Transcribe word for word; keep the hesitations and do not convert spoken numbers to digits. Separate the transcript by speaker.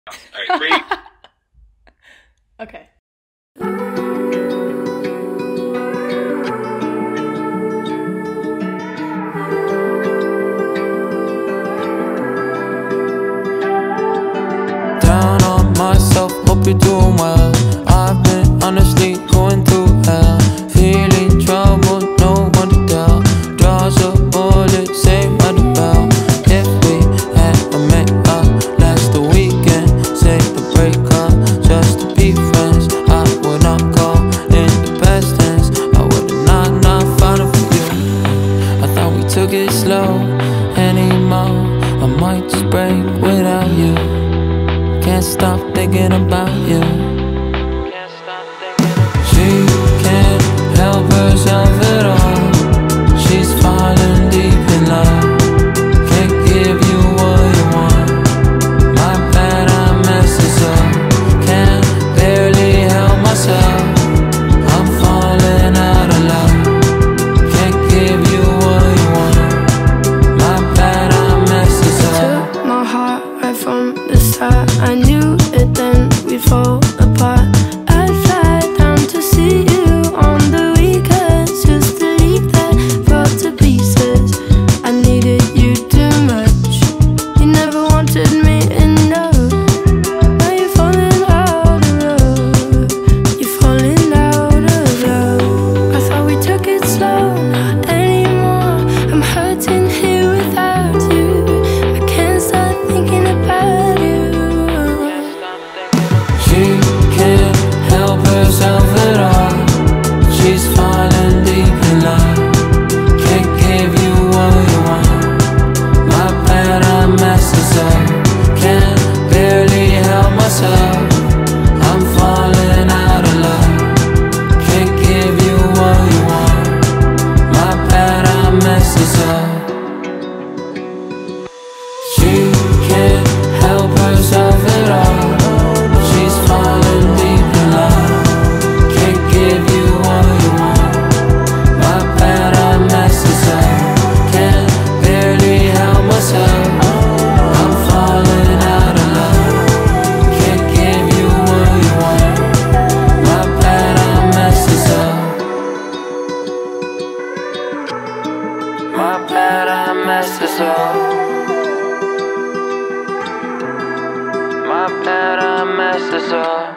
Speaker 1: Alright, three.
Speaker 2: Okay.
Speaker 3: Down on myself, hope you're doing well. I've been honestly going through hell, feeling troubled, no one to tell. Draws a bullet, save by the bell. If we had a met up last the weekend, save the breakup just to be friends. I would not call in the best tense. I would not not find it for you. I thought we took it slow anymore. I might just break without you. Can't stop thinking about you. She can't help herself at all. She's falling deep in love. Can't give you what you want. My bad, I messed this up. Can't barely help myself. I'm falling out of love. Can't give you what you want. My bad, I messed this up.
Speaker 4: Took my heart right from the start. I knew it then we'd fall apart. I'd fly down to see you on the weekends, just to leave that fall to pieces. I needed you too much. You never wanted me enough. Now you're falling out of love. You're falling out of love. I thought we took it slow, not anymore. I'm hurting here without you. I can't stop thinking about you.
Speaker 3: She can't help herself at all. She's falling deep in love. Can't give you what you want. My bad, I messed this up. Can't barely help myself. I'm falling out of love. Can't give you what you want. My bad, I messed this up. She can't help herself at all. She's falling deep in love. Can't give you what you want. My bad, I messed this up. Can't barely help myself. I'm falling out of love. Can't give you what you want. My bad, I messed this up. My bad, I messed this up. My bad, I messed this up.